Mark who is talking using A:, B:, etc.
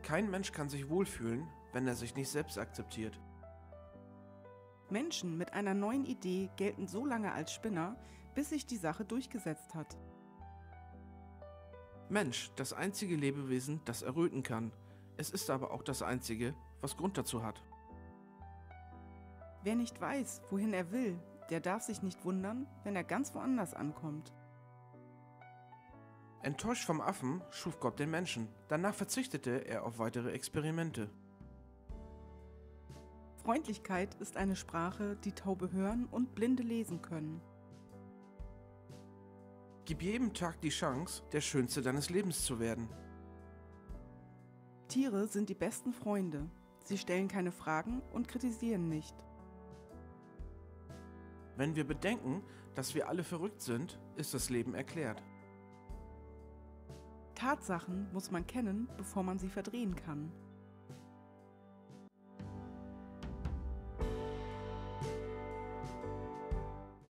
A: Kein Mensch kann sich wohlfühlen, wenn er sich nicht selbst akzeptiert.
B: Menschen mit einer neuen Idee gelten so lange als Spinner, bis sich die Sache durchgesetzt hat.
A: Mensch, das einzige Lebewesen, das erröten kann. Es ist aber auch das einzige, was Grund dazu hat.
B: Wer nicht weiß, wohin er will, der darf sich nicht wundern, wenn er ganz woanders ankommt.
A: Enttäuscht vom Affen schuf Gott den Menschen. Danach verzichtete er auf weitere Experimente.
B: Freundlichkeit ist eine Sprache, die Taube hören und Blinde lesen können.
A: Gib jedem Tag die Chance, der Schönste deines Lebens zu werden.
B: Tiere sind die besten Freunde. Sie stellen keine Fragen und kritisieren nicht.
A: Wenn wir bedenken, dass wir alle verrückt sind, ist das Leben erklärt.
B: Tatsachen muss man kennen, bevor man sie verdrehen kann.